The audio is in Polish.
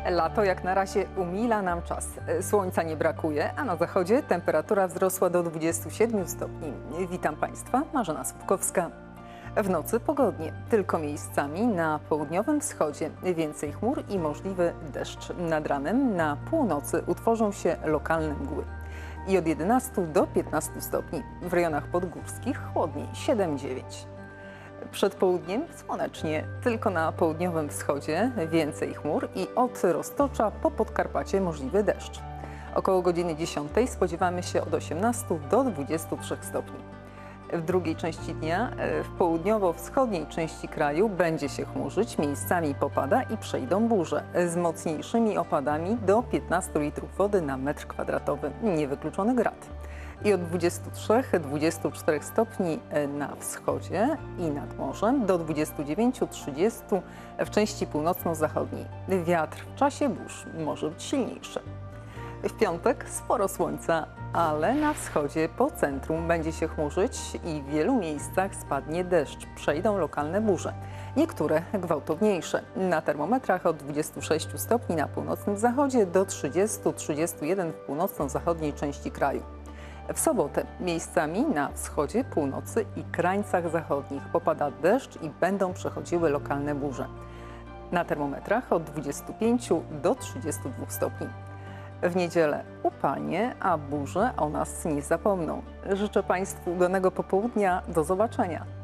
Lato jak na razie umila nam czas. Słońca nie brakuje, a na zachodzie temperatura wzrosła do 27 stopni. Witam Państwa, Marzena Słupkowska. W nocy pogodnie, tylko miejscami na południowym wschodzie więcej chmur i możliwy deszcz. Nad ranem na północy utworzą się lokalne mgły. I od 11 do 15 stopni. W rejonach podgórskich chłodniej 7-9. Przed południem słonecznie, tylko na południowym wschodzie więcej chmur i od Roztocza po Podkarpacie możliwy deszcz. Około godziny 10 spodziewamy się od 18 do 23 stopni. W drugiej części dnia w południowo-wschodniej części kraju będzie się chmurzyć, miejscami popada i przejdą burze z mocniejszymi opadami do 15 litrów wody na metr kwadratowy. Niewykluczony grad. I od 23-24 stopni na wschodzie i nad morzem do 29-30 w części północno-zachodniej. Wiatr w czasie burz może być silniejszy. W piątek sporo słońca, ale na wschodzie po centrum będzie się chmurzyć i w wielu miejscach spadnie deszcz. Przejdą lokalne burze, niektóre gwałtowniejsze. Na termometrach od 26 stopni na północnym zachodzie do 30-31 w północno-zachodniej części kraju. W sobotę miejscami na wschodzie, północy i krańcach zachodnich popada deszcz i będą przechodziły lokalne burze. Na termometrach od 25 do 32 stopni. W niedzielę upalnie, a burze o nas nie zapomną. Życzę Państwu udanego popołudnia. Do zobaczenia.